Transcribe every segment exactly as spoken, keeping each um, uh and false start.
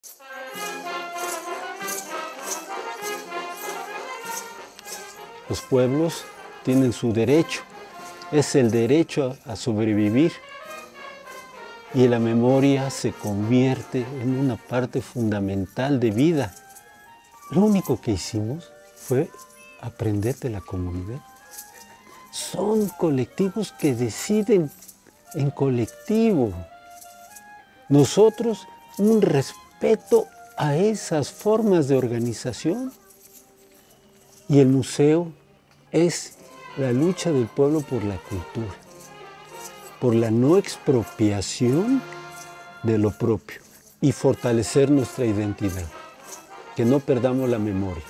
Los pueblos tienen su derecho, es el derecho a sobrevivir. Y la memoria se convierte en una parte fundamental de vida. Lo único que hicimos fue aprender de la comunidad. Son colectivos que deciden en colectivo. Nosotros, un respeto a esas formas de organización. Y el museo es la lucha del pueblo por la cultura, por la no expropiación de lo propio y fortalecer nuestra identidad, que no perdamos la memoria.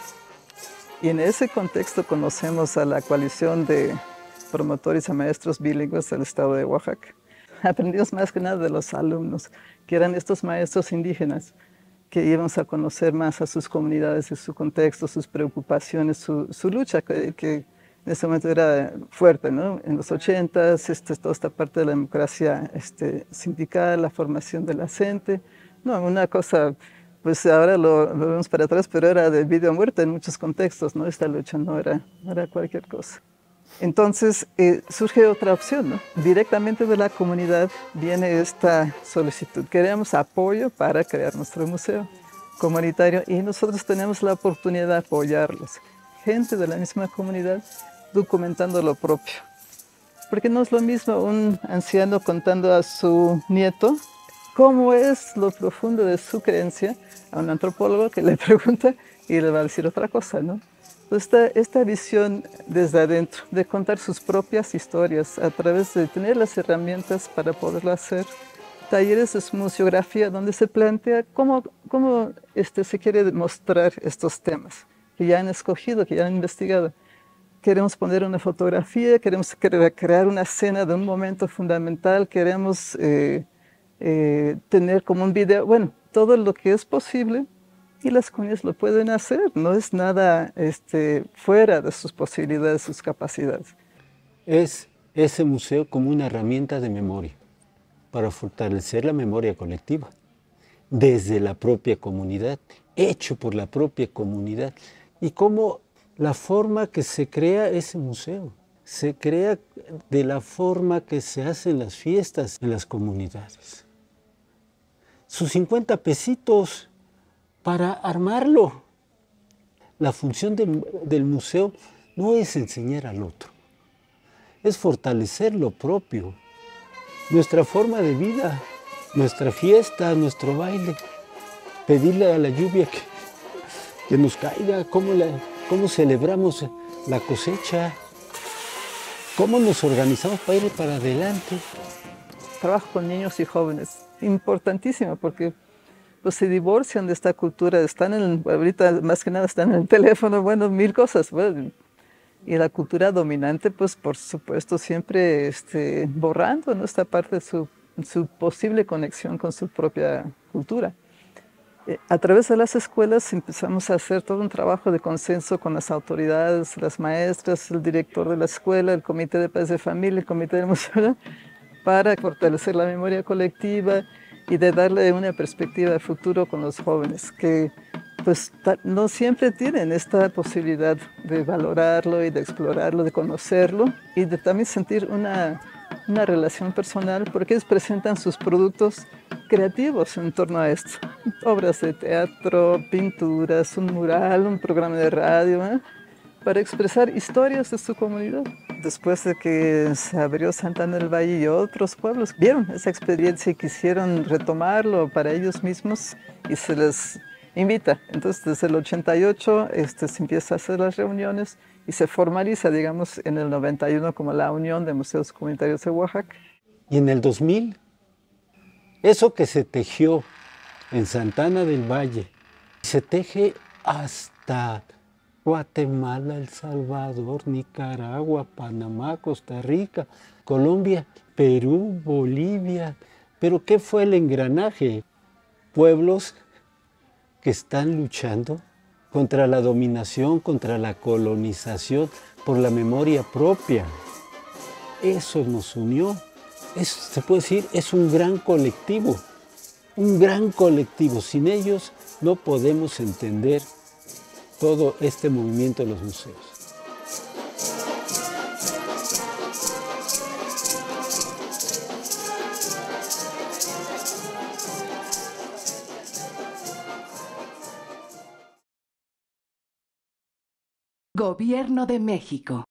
Y en ese contexto conocemos a la coalición de promotores y maestros bilingües del estado de Oaxaca. Aprendimos más que nada de los alumnos, que eran estos maestros indígenas, que íbamos a conocer más a sus comunidades, su contexto, sus preocupaciones, su, su lucha, que, que en ese momento era fuerte, ¿no? En los ochentas, este, toda esta parte de la democracia este, sindical, la formación de la gente, no, una cosa, pues ahora lo, lo vemos para atrás, pero era de vida o muerte en muchos contextos, ¿no? Esta lucha no era, no era cualquier cosa. Entonces eh, surge otra opción, ¿no? Directamente de la comunidad viene esta solicitud. Queremos apoyo para crear nuestro museo comunitario y nosotros tenemos la oportunidad de apoyarlos. Gente de la misma comunidad documentando lo propio. Porque no es lo mismo un anciano contando a su nieto cómo es lo profundo de su creencia a un antropólogo que le pregunta y le va a decir otra cosa, ¿no? Esta, esta visión desde adentro, de contar sus propias historias a través de tener las herramientas para poderlo hacer. Talleres de museografía donde se plantea cómo, cómo este, se quiere mostrar estos temas que ya han escogido, que ya han investigado. Queremos poner una fotografía, queremos crear una escena de un momento fundamental, queremos eh, eh, tener como un video, bueno, todo lo que es posible. Y las comunidades lo pueden hacer, no es nada este, fuera de sus posibilidades, sus capacidades. Es ese museo como una herramienta de memoria para fortalecer la memoria colectiva desde la propia comunidad, hecho por la propia comunidad. Y cómo la forma que se crea ese museo, se crea de la forma que se hacen las fiestas en las comunidades. Sus cincuenta pesitos para armarlo. La función del, del museo no es enseñar al otro, es fortalecer lo propio, nuestra forma de vida, nuestra fiesta, nuestro baile, pedirle a la lluvia que, que nos caiga, cómo, la, cómo celebramos la cosecha, cómo nos organizamos para ir para adelante. Trabajo con niños y jóvenes, importantísimo porque pues se divorcian de esta cultura, están en, ahorita más que nada están en el teléfono, bueno, mil cosas. Bueno, y la cultura dominante, pues por supuesto, siempre este, borrando, ¿no? Esta parte de su, su posible conexión con su propia cultura. Eh, a través de las escuelas empezamos a hacer todo un trabajo de consenso con las autoridades, las maestras, el director de la escuela, el comité de padres de familia, el comité del museo, para fortalecer la memoria colectiva y de darle una perspectiva de futuro con los jóvenes, que pues no siempre tienen esta posibilidad de valorarlo y de explorarlo, de conocerlo y de también sentir una, una relación personal, porque ellos presentan sus productos creativos en torno a esto. Obras de teatro, pinturas, un mural, un programa de radio, ¿eh? Para expresar historias de su comunidad. Después de que se abrió Santana del Valle y otros pueblos, vieron esa experiencia y quisieron retomarlo para ellos mismos y se les invita. Entonces, desde el ochenta y ocho este, se empieza a hacer las reuniones y se formaliza, digamos, en el noventa y uno como la Unión de Museos Comunitarios de Oaxaca. Y en el dos mil, eso que se tejió en Santana del Valle, se teje hasta Guatemala, El Salvador, Nicaragua, Panamá, Costa Rica, Colombia, Perú, Bolivia. ¿Pero qué fue el engranaje? Pueblos que están luchando contra la dominación, contra la colonización, por la memoria propia. Eso nos unió. Eso, se puede decir, es un gran colectivo. un gran colectivo. Sin ellos no podemos entender todo este movimiento de los museos. Gobierno de México.